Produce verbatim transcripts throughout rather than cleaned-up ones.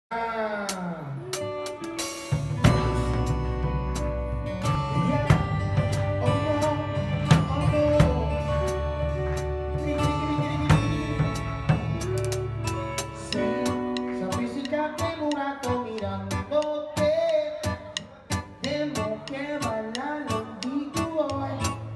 Ah. Tengo un rato mirándote, tengo que bailar contigo hoy.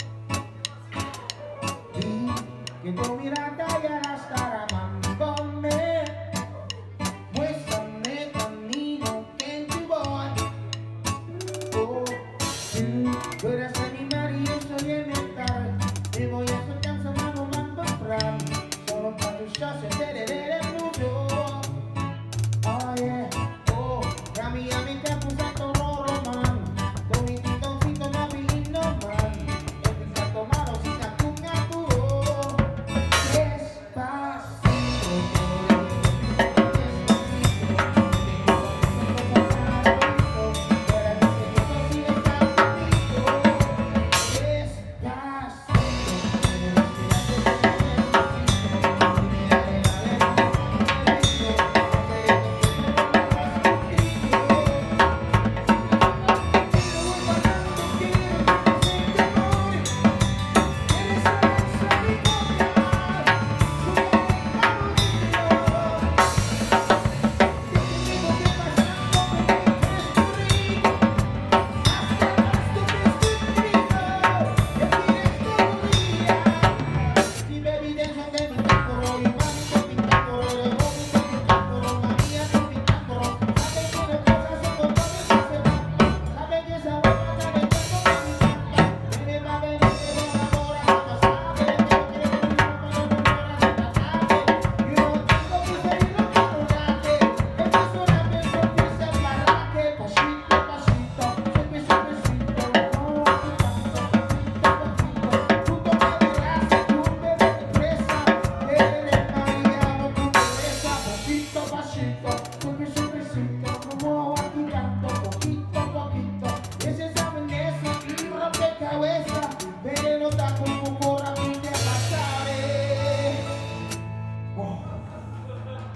Y que tu mirada ya estará amándome. Muéstrame camino que tú voy. Oh, tú eres el animal y yo soy el mental. Te voy a soltar sonando más comprar. Solo para tus shows se te debe mucho. Oh yeah, oh, yummy yummy te puse todo román. Con mi titoncito no vi no man. El pisato malo si te acuña tú. Despacito,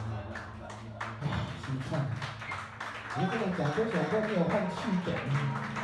你不能讲这首歌没有换气的。